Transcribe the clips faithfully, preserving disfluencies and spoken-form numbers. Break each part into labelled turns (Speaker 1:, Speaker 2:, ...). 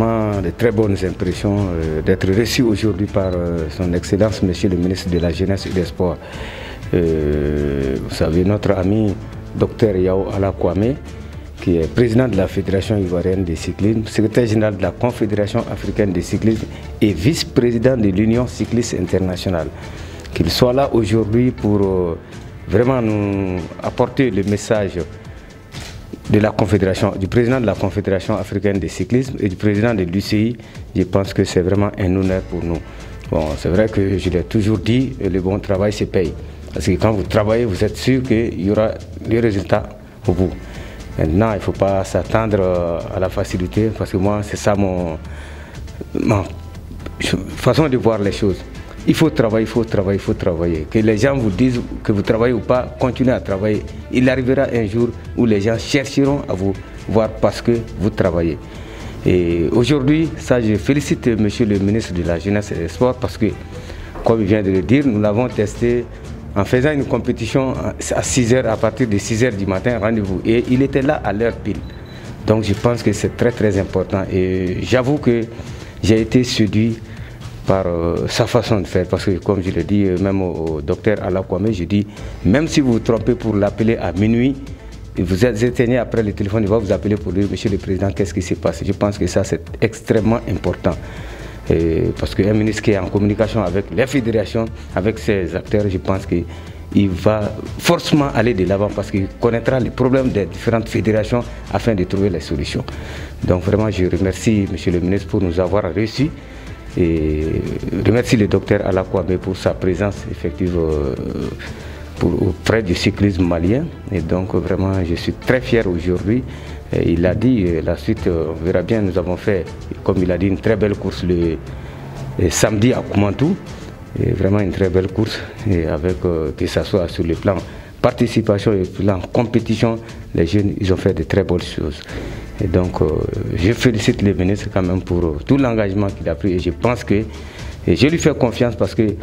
Speaker 1: vraiment de très bonnes impressions euh, d'être reçu aujourd'hui par euh, son Excellence, Monsieur le ministre de la Jeunesse et des Sports. Euh, vous savez, notre ami Docteur Yao Ala Kwame, qui est président de la Fédération ivoirienne de cyclisme, secrétaire général de la Confédération africaine de cyclisme et vice-président de l'Union cycliste internationale. Qu'il soit là aujourd'hui pour euh, vraiment nous apporter le message de la Confédération, du président de la Confédération africaine de cyclisme et du président de l'U C I, je pense que c'est vraiment un honneur pour nous. Bon, c'est vrai que je l'ai toujours dit, le bon travail se paye. Parce que quand vous travaillez, vous êtes sûr qu'il y aura des résultats au bout. Maintenant, il ne faut pas s'attendre à la facilité, parce que moi, c'est ça mon, ma façon de voir les choses. Il faut travailler, il faut travailler, il faut travailler. Que les gens vous disent que vous travaillez ou pas, continuez à travailler. Il arrivera un jour où les gens chercheront à vous voir parce que vous travaillez. Et aujourd'hui, ça, je félicite Monsieur le ministre de la Jeunesse et des Sports parce que, comme il vient de le dire, nous l'avons testé en faisant une compétition à six heures, à partir de six heures du matin, rendez-vous. Et il était là à l'heure pile. Donc je pense que c'est très très important. Et j'avoue que j'ai été séduit par euh, sa façon de faire, parce que comme je le dis, même au, au docteur Ala Kwame, je dis, même si vous vous trompez pour l'appeler à minuit, et vous êtes éteignez après le téléphone, il va vous appeler pour dire, Monsieur le Président, qu'est-ce qui s'est passé? Je pense que ça c'est extrêmement important. Et parce qu'un ministre qui est en communication avec les fédérations, avec ses acteurs, je pense qu'il va forcément aller de l'avant parce qu'il connaîtra les problèmes des différentes fédérations afin de trouver les solutions. Donc vraiment, je remercie Monsieur le ministre pour nous avoir reçus. Et remercie le docteur Ala Kwame pour sa présence effective euh, pour, auprès du cyclisme malien. Et donc vraiment je suis très fier aujourd'hui. Il a dit, la suite on verra bien, nous avons fait, comme il a dit, une très belle course le, le samedi à Koumantou. Et vraiment une très belle course, et avec euh, que ce soit sur le plan participation et le plan compétition, les jeunes ils ont fait de très bonnes choses. Et donc, euh, je félicite le ministre quand même pour euh, tout l'engagement qu'il a pris et je pense que, et je lui fais confiance parce que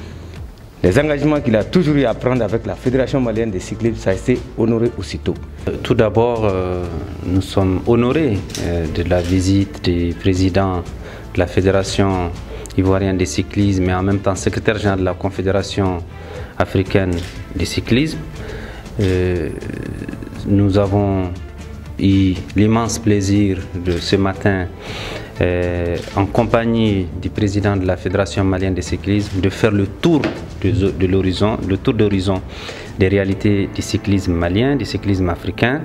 Speaker 1: les engagements qu'il a toujours eu à prendre avec la Fédération malienne de cyclisme, ça a été honoré aussitôt.
Speaker 2: Tout d'abord, euh, nous sommes honorés euh, de la visite du président de la Fédération ivoirienne de cyclisme et en même temps secrétaire général de la Confédération africaine de cyclisme. Euh, nous avons eu l'immense plaisir de ce matin, euh, en compagnie du président de la Fédération malienne de cyclisme, de faire le tour de, de l'horizon, le tour d'horizon des réalités du cyclisme malien, du cyclisme africain,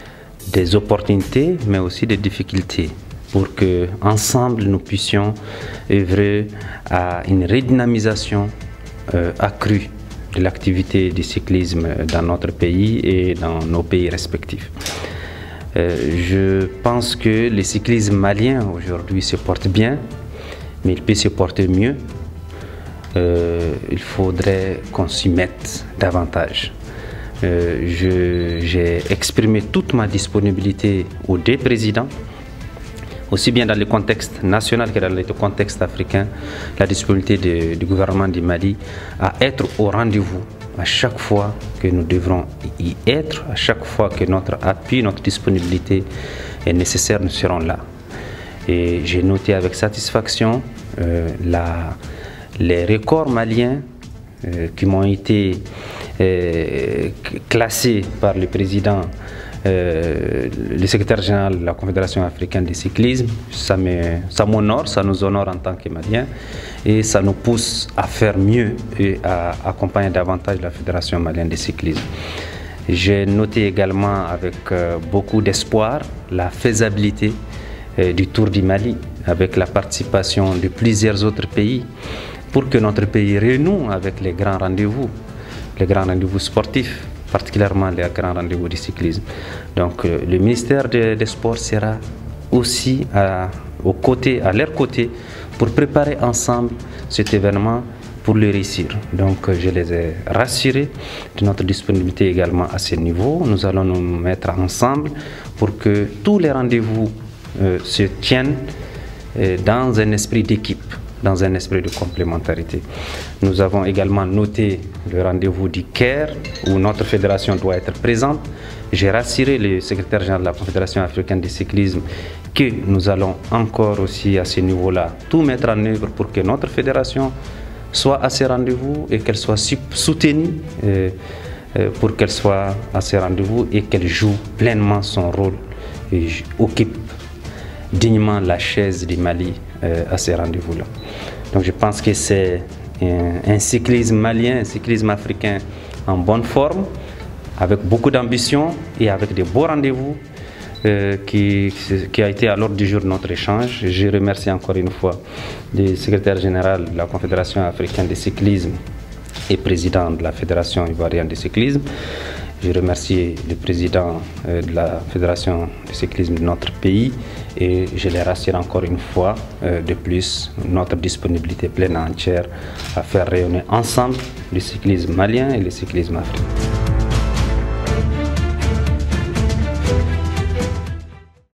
Speaker 2: des opportunités, mais aussi des difficultés, pour que ensemble nous puissions œuvrer à une redynamisation euh, accrue de l'activité du cyclisme dans notre pays et dans nos pays respectifs. Euh, je pense que le cyclisme malien aujourd'hui se porte bien, mais il peut se porter mieux. Euh, il faudrait qu'on s'y mette davantage. Euh, J'ai exprimé toute ma disponibilité aux deux présidents, aussi bien dans le contexte national que dans le contexte africain, la disponibilité de, du gouvernement du Mali à être au rendez-vous à chaque fois que nous devrons y être, à chaque fois que notre appui, notre disponibilité est nécessaire, nous serons là. Et j'ai noté avec satisfaction euh, la, les records maliens euh, qui m'ont été euh, classés par le président, euh, le secrétaire général de la Confédération africaine de cyclisme. Ça m'honore, ça nous honore en tant que Maliens et ça nous pousse à faire mieux et à accompagner davantage la Fédération malienne de cyclisme. J'ai noté également avec euh, beaucoup d'espoir la faisabilité euh, du Tour du Mali avec la participation de plusieurs autres pays pour que notre pays renoue avec les grands rendez-vous, les grands rendez-vous sportifs, particulièrement les grands rendez-vous du cyclisme. Donc euh, le ministère des de Sports sera aussi à, aux côtés, à leur côté pour préparer ensemble cet événement pour le réussir. Donc je les ai rassurés de notre disponibilité également à ce niveau. Nous allons nous mettre ensemble pour que tous les rendez-vous euh, se tiennent euh, dans un esprit d'équipe. dans un esprit de complémentarité. Nous avons également noté le rendez-vous du Caire où notre fédération doit être présente. J'ai rassuré le secrétaire général de la Confédération africaine de cyclisme que nous allons encore aussi à ce niveau-là tout mettre en œuvre pour que notre fédération soit à ces rendez-vous et qu'elle soit soutenue euh, euh, pour qu'elle soit à ces rendez-vous et qu'elle joue pleinement son rôle et occupe dignement la chaise du Mali euh, à ces rendez-vous-là. Donc je pense que c'est un, un cyclisme malien, un cyclisme africain en bonne forme, avec beaucoup d'ambition et avec de beaux rendez-vous euh, qui, qui a été à l'ordre du jour de notre échange. Je remercie encore une fois le secrétaire général de la Confédération africaine de cyclisme et président de la Fédération ivoirienne de cyclisme. Je remercie le président euh, de la Fédération de cyclisme de notre pays et je les rassure encore une fois euh, de plus notre disponibilité pleine et entière à faire rayonner ensemble le cyclisme malien et le cyclisme africain.